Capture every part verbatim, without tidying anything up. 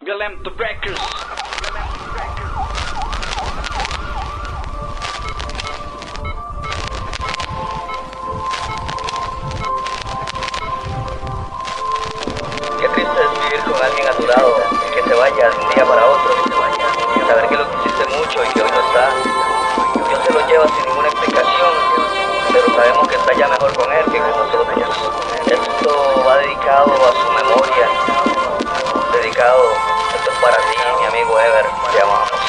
Galem the Breakers. Qué triste es vivir con alguien a tu lado y que se vaya de un día para otro, y saber que lo quisiste mucho y que hoy no está. Dios se lo lleva sin ninguna explicación, pero sabemos que está ya mejor con él que con nosotros. Esto va dedicado a su memoria, dedicado, esto es para ti, mi amigo Ever, te amamos.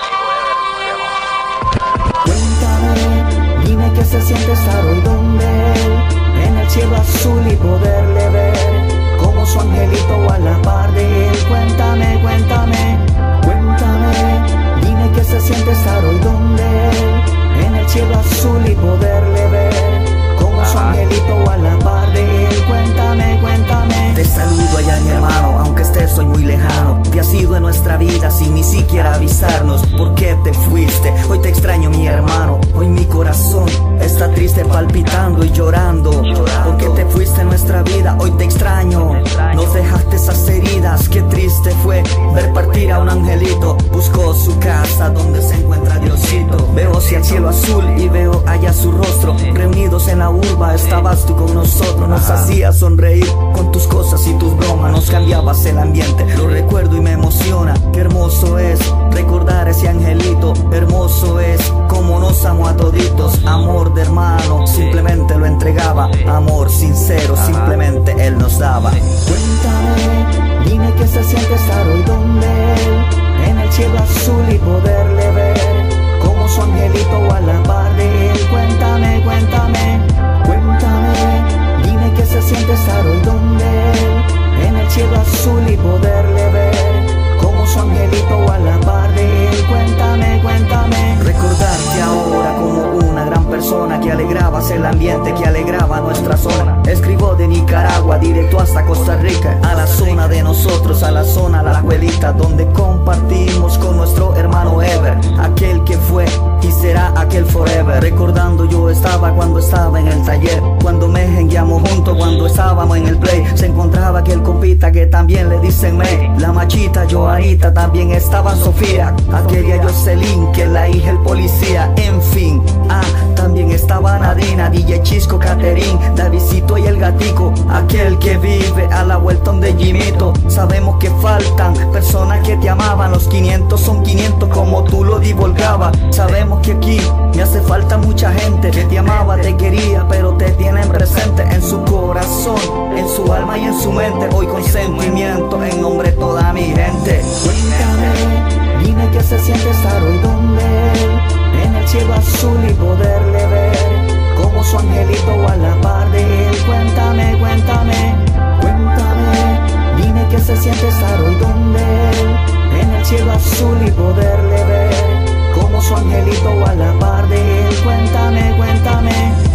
Cuéntame, dime qué se siente estar hoy donde él, en el cielo azul y poderle ver como su angelito a la par de él. Cuéntame, cuéntame, cuéntame, dime qué se siente estar hoy donde él, en el cielo azul y poderle ver como su angelito a la par de él. Cuéntame, cuéntame. Te saludo allá, mi hermano, aunque estés hoy muy lejano. Te has ido en nuestra vida sin ni siquiera avisarnos por qué te fuiste. Hoy te extraño, mi hermano, hoy mi corazón está triste, palpitando y llorando, porque te fuiste en nuestra vida. Hoy te extraño, nos dejaste esas heridas. Qué triste fue ver partir a un angelito. Buscó su casa donde se encuentra Diosito. Veo hacia el cielo azul y veo allá su rostro. Reunidos en la urba estabas tú con nosotros. Nos hacías sonreír con tus cosas y tus bromas. Nos cambiabas el ambiente, lo recuerdo y me emociona. Qué hermoso es recordar ese angelito. Hermoso es como nos amó a toditos. Amor de hermano, simplemente lo entregaba. Amor sincero, simplemente él nos daba. Cuéntame, dime qué se siente estar hoy donde él, en el cielo azul y poderle ver como su angelito a la par de él. Cuéntame, cuéntame, cuéntame, dime qué se siente estar hoy donde él, en el cielo azul y poderle ver como su angelito a la par de él. Cuéntame, cuéntame. Recordarte ahora como una gran persona que alegrabas el ambiente, que alegraba nuestra zona. Escribo de Nicaragua directo hasta Costa Rica, a la zona de nosotros, a la zona La Abuelita, donde compartimos con nuestro hermano Ever, aquel que fue y será aquel forever. Recordando yo estaba cuando estaba en el taller, cuando me jengueamos juntos, cuando estábamos en el play. Se encontraba aquel compita que también le dicen May, la machita Joanita, también estaba Sofía, aquella Jocelyn que la hija el policía. En fin, ah, también estaba Nadina, D J Chisco, Caterín, Davidcito y el gatico, aquel que vive a la vuelta de Jimito. Sabemos que faltan personas que te amaban, los quinientos son quinientos como tú lo divulgabas. Sabemos que aquí me hace falta mucha gente que te amaba, te quería, pero te tienen presente en su corazón, en su alma y en su mente. Hoy con sentimiento en nombre de toda mi gente. Cuéntame, dime qué se siente estar hoy donde él, en el cielo azul y poderle ver como su angelito a la par de él. Cuéntame, cuéntame, cuéntame, dime qué se siente estar hoy donde él, en el cielo azul y poderle ver como su angelito a la par de él. Cuéntame, cuéntame.